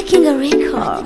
taking a record.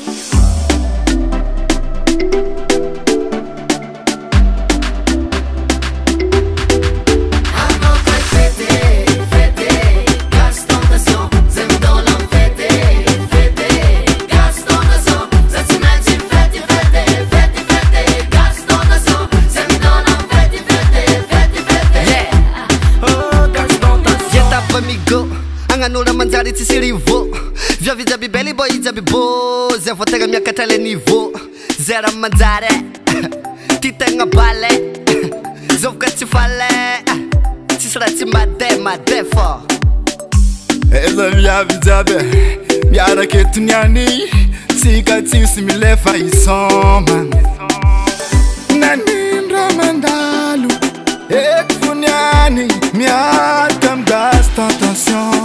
Angan'olo manjary tsisy rivo viavy jiaby bely bo i jiaby bo zay vao tegna miakatra le niveau zay raha manjary ty tegna bale zovoka tsy fale tsisy raha tsy made fô eza viavy jiaby miaraka eto niany tsika tsisy milefa isoma nanindra mandalo eto fo niany miaraka amy Gasy Tentation.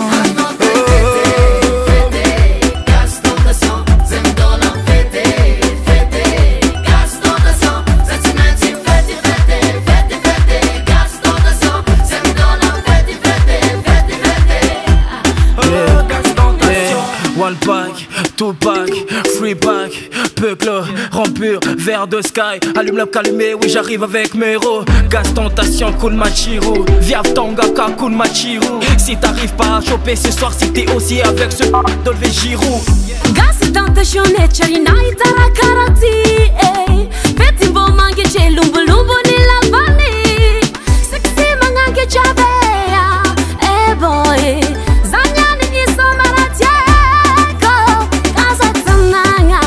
One pack, two pack, free pack, peuple, rempur, verre de sky, allume la allumé, oui j'arrive avec mes ros. Gasy Tentation, cool machiro, viave tongaka, cool machiro. Si t'arrives pas à choper ce soir, si t'es aussi avec ce de lever Giroud. Gasy Tentation e charina itara karati Feti bo mangi che lumbu ni lavani Sexy mangange chabea boy Zanyani iso maratieko Casa tananga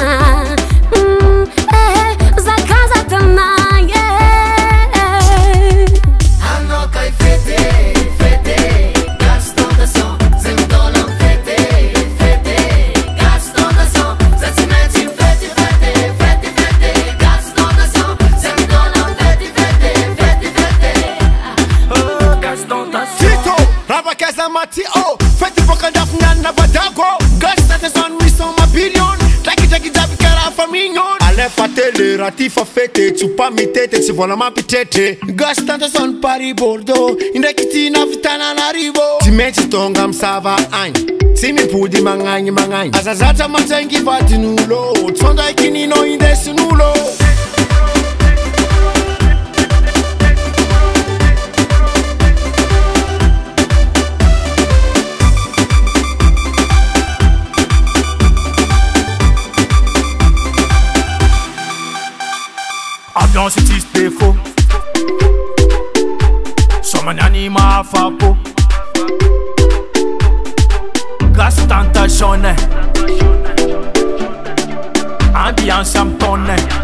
za casa tananga Hanno kai fete Gasy Tentation zemdolan fete Gasy Tentation zaczynajcie fete Gasy Tentation zemdolan fete Oh, Gasy Tentation. Tito, raba casa matio, fete boca da fnana vadago. Gasy Tentation mission ma billion, taki jabi kara famignon. Ale fatele ratifa fete, chupa mitete, si vola ma pitete. Gasy Tentation pari bordo, indekiti na vitana na ribo. Timeti tonga msava any, simi pudi manganyi. Azazata matengi vati nulo, tsonda ikini no indesi nulo. Ambiance tis défaut Som un anima a fapo Gasy Tentation Ambiance am tonne